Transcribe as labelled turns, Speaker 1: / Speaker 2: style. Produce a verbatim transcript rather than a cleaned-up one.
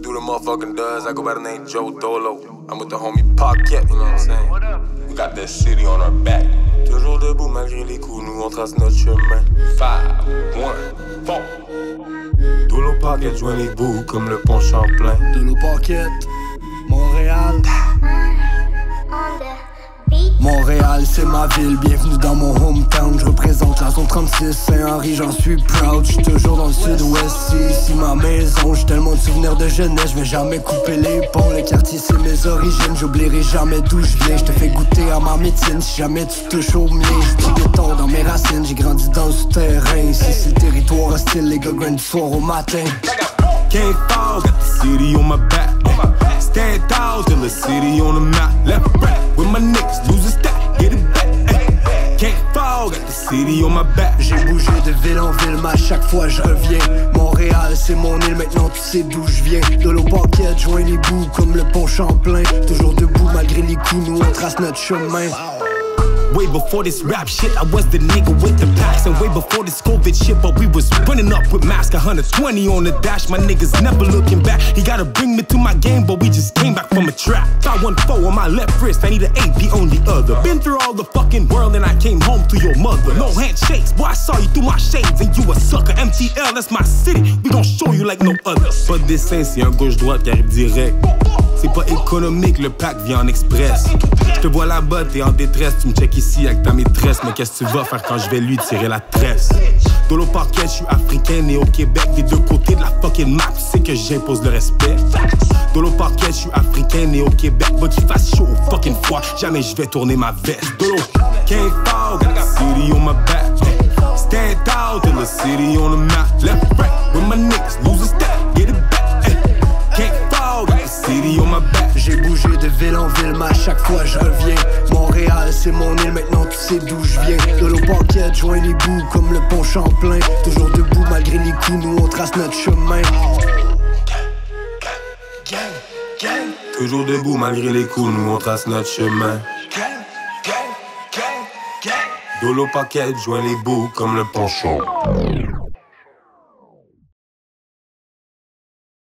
Speaker 1: do the motherfucking does. I go by the name Joe Dolo. I'm with the homie Pocket, you know what I'm saying? We got that city on our back. Toujours debout malgré les coups, nous on trace notre chemin. Five, one, four. Dolo Pocket joint les bouts comme le pont Champlain.
Speaker 2: Dolo Pocket, Montréal. Montréal, c'est ma ville, bienvenue dans mon hometown. Je représente la zone trente-six, Saint-Henri, j'en suis proud. J'suis toujours dans le sud-ouest, c'est ici ma maison. J'ai tellement de souvenirs de jeunesse, je vais jamais couper les ponts. Le quartier, c'est mes origines, j'oublierai jamais d'où je viens. J'te fais goûter à ma médecine, si jamais tu touches au mien. J'suis béton dans mes racines, j'ai grandi dans le souterrain. Ici, c'est le territoire hostile, les gars grind du soir au matin.
Speaker 3: Can't fall, got the city on my back. Stand tall till the city on the map. Left, right, with my niggas, lose a stack, get it back. Ay. Can't fall, got the city on my back.
Speaker 2: J'ai bougé de ville en ville, mais à chaque fois je reviens. Montréal, c'est mon île, maintenant tu sais d'où je viens. Dolo Pocket, joint les bouts comme le pont Champlain. Toujours debout malgré les coups, nous on trace notre chemin.
Speaker 3: Way before this rap shit, I was the nigga with the packs. And way before this COVID shit, but we was running up with mask. one hundred twenty on the dash, my niggas never looking back. He gotta bring me to my game, but we just came back from a trap. five one four on my left wrist, I need an A P on the other. Been through all the fucking world and I came home to your mother. No handshakes, boy, I saw you through my shades and you a sucker. M T L, that's my city, we gon' show you like no other. Pas de dessin, c'est un gauche-droite qui arrive direct. C'est pas économique, le pack vient en express. J'te vois là-bas, t'es en détresse, tu me check ici avec ta maîtresse. Mais qu'est-ce que tu vas faire quand je vais lui tirer la tresse? Dolo Pocket, je suis africain né au Québec. Des deux côtés de la fucking map, tu sais que j'impose le respect. Dolo Pocket, je suis africain né au Québec. Va qu'il fasse chaud au fucking froid, jamais je vais tourner ma veste. Dolo, can't fall, got the city on my back. Stand tall till the city on the map. Left, right, with my niggas, lose a step, get it back. Ay. Can't fall, got the city on my back.
Speaker 2: J'ai bougé de ville en ville, mais à chaque fois je reviens. Montréal, c'est mon île, maintenant tu sais d'où je viens. Dolo Pocket, joint les bouts comme le pont Champlain. Toujours debout malgré les coups, nous on trace notre chemin.
Speaker 1: Gang, gang. Toujours debout malgré les coups, nous on trace notre chemin. Gang, gang, gang, gang. Dolo Pocket, joint les bouts comme le pont Champlain.